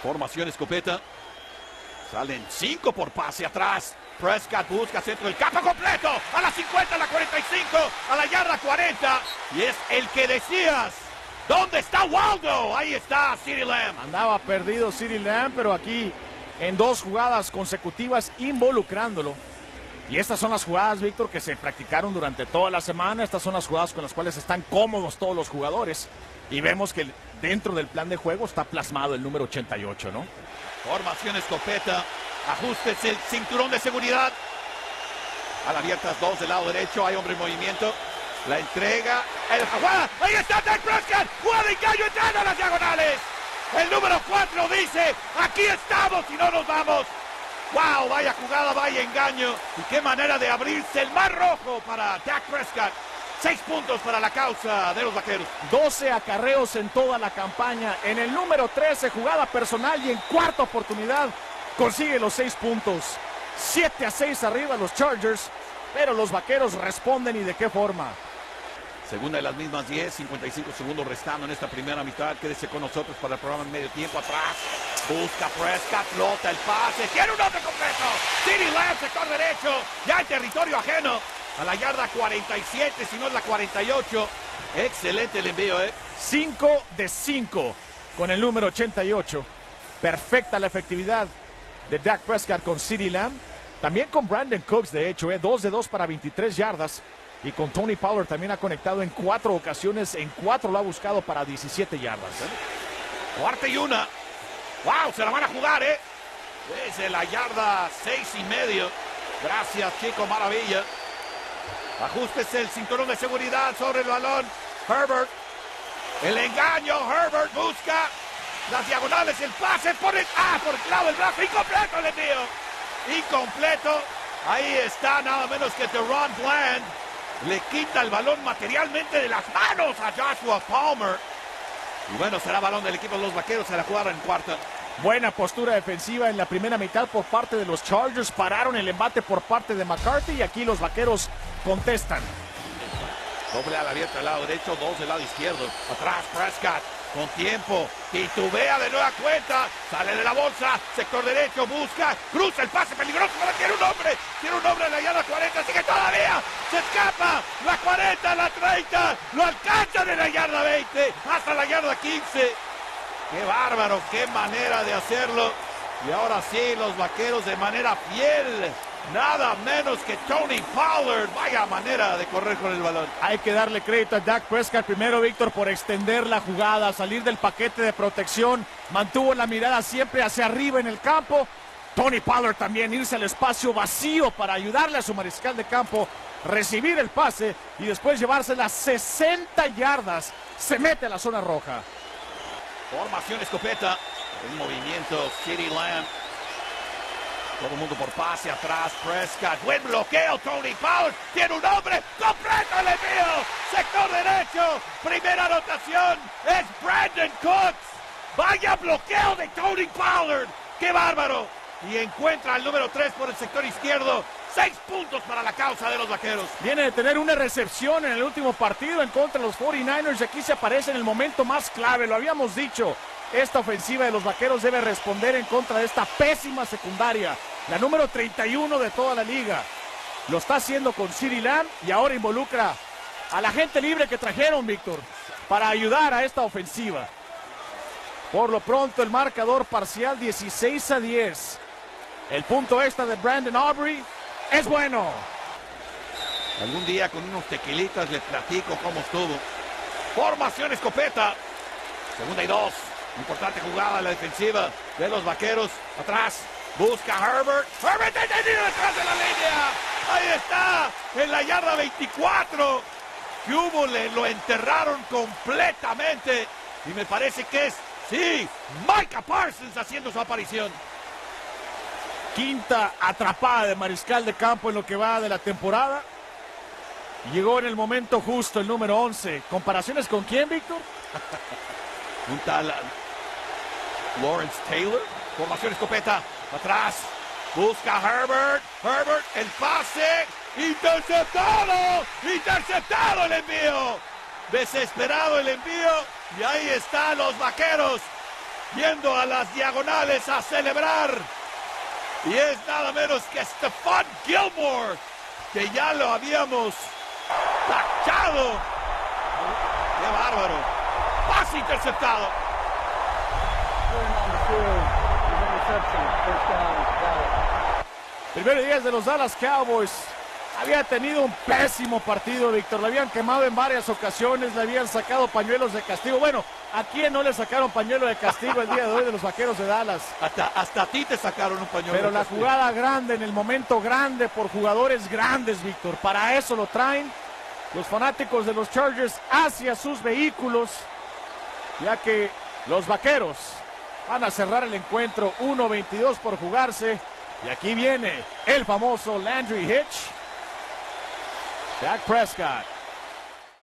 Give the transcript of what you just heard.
Formación escopeta. Salen 5 por pase atrás. Prescott busca centro del campo completo. A la 50, a la 45, a la yarda 40. Y es el que decías. ¿Dónde está Waldo? Ahí está CeeDee Lamb. Andaba perdido CeeDee Lamb, pero aquí en 2 jugadas consecutivas involucrándolo. Y estas son las jugadas, Víctor, que se practicaron durante toda la semana. Estas son las jugadas con las cuales están cómodos todos los jugadores. Y vemos que dentro del plan de juego está plasmado el número 88, ¿no? Formación escopeta. Ajustes el cinturón de seguridad. A la abiertas 2 del lado derecho. Hay hombre en movimiento. La entrega. El jugada. Ahí está Dak Prescott. Jugada de engaño entrando a las diagonales. El número 4 dice: aquí estamos y no nos vamos. ¡Wow! Vaya jugada, vaya engaño. Y qué manera de abrirse el mar rojo para Dak Prescott. 6 puntos para la causa de los Vaqueros. 12 acarreos en toda la campaña. En el número 13, jugada personal, y en cuarta oportunidad consigue los 6 puntos. 7-6 arriba los Chargers, pero los Vaqueros responden, y de qué forma. Segunda de las mismas 10, 55 segundos restando en esta primera mitad. Quédese con nosotros para el programa en medio tiempo. Atrás, busca Prescott, flota el pase, tiene un hombre completo. CeeDee Lamb, sector derecho, ya en territorio ajeno. A la yarda 47, si no es la 48. Excelente el envío, 5 de 5 con el número 88. Perfecta la efectividad de Dak Prescott con CeeDee Lamb. También con Brandon Cooks, de hecho, 2 de 2 para 23 yardas. Y con Tony Pollard también ha conectado en 4 ocasiones. En 4 lo ha buscado para 17 yardas. Cuarta y 1. ¡Wow! Se la van a jugar, Desde la yarda 6.5. Gracias, Chico Maravilla. Ajustes el cinturón de seguridad sobre el balón. Herbert. El engaño. Herbert busca las diagonales. El pase por el lado del brazo. Incompleto el envío. Incompleto. Ahí está nada menos que Teron Bland. Le quita el balón materialmente de las manos a Joshua Palmer. Y bueno, será balón del equipo de los Vaqueros. Se la jugaron en cuarta. Buena postura defensiva en la primera mitad por parte de los Chargers. Pararon el embate por parte de McCarthy, y aquí los Vaqueros contestan. Doble a la abierta del lado derecho, 2 del lado izquierdo. Atrás Prescott, con tiempo. Titubea de nueva cuenta. Sale de la bolsa, sector derecho, busca. Cruza el pase peligroso, pero tiene un hombre. Tiene un hombre en la yarda 40, sigue todavía. Se escapa. La 40, la 30. Lo alcanzan en la yarda 20. Hasta la yarda 15. ¡Qué bárbaro! ¡Qué manera de hacerlo! Y ahora sí, los Vaqueros de manera fiel. Nada menos que Tony Pollard. Vaya manera de correr con el balón. Hay que darle crédito a Dak Prescott primero, Víctor, por extender la jugada, salir del paquete de protección. Mantuvo la mirada siempre hacia arriba en el campo. Tony Pollard también irse al espacio vacío para ayudarle a su mariscal de campo, recibir el pase y después llevársela 60 yardas. Se mete a la zona roja. Formación escopeta. En movimiento CeeDee Lamb. Todo el mundo por pase atrás. Prescott. Buen bloqueo. Tony Pollard. Tiene un hombre. Completo el envío. Sector derecho. Primera anotación. Es Brandon Cooks. Vaya bloqueo de Tony Pollard. ¡Qué bárbaro! Y encuentra al número 3 por el sector izquierdo. 6 puntos para la causa de los Vaqueros. Viene de tener una recepción en el último partido en contra de los 49ers. Y aquí se aparece en el momento más clave. Lo habíamos dicho. Esta ofensiva de los Vaqueros debe responder en contra de esta pésima secundaria. La número 31 de toda la liga. Lo está haciendo con CeeDee Lamb y ahora involucra a la gente libre que trajeron, Víctor, para ayudar a esta ofensiva. Por lo pronto el marcador parcial 16-10. El punto extra de Brandon Aubrey es bueno. Algún día con unos tequilitas les platico cómo estuvo. Formación escopeta. Segunda y 2. Importante jugada en la defensiva de los Vaqueros. Atrás. Busca Herbert. Herbert detenido detrás de la línea. Ahí está. En la yarda 24. Que hubo, lo enterraron completamente. Y me parece que es, sí, Micah Parsons haciendo su aparición. Quinta atrapada de mariscal de campo en lo que va de la temporada. Llegó en el momento justo el número 11. ¿Comparaciones con quién, Víctor? Un tal Lawrence Taylor. Formación escopeta. Atrás. Busca Herbert. Herbert, el pase. Interceptado. Interceptado el envío. Desesperado el envío. Y ahí están los Vaqueros. yendo a las diagonales a celebrar. Y es nada menos que Stephon Gilmore, que ya lo habíamos tachado. ¡Qué bárbaro! ¡Pase interceptado! Primer 10 de los Dallas Cowboys. Había tenido un pésimo partido, Víctor. Le habían quemado en varias ocasiones, le habían sacado pañuelos de castigo. Bueno, ¿a quién no le sacaron pañuelo de castigo el día de hoy de los Vaqueros de Dallas? Hasta a ti te sacaron un pañuelo. Pero de la castigo. jugada grande, en el momento grande, por jugadores grandes, Víctor. Para eso lo traen los fanáticos de los Chargers hacia sus vehículos, ya que los Vaqueros van a cerrar el encuentro. 1:22 por jugarse. Y aquí viene el famoso Landry Hitch. Dak Prescott.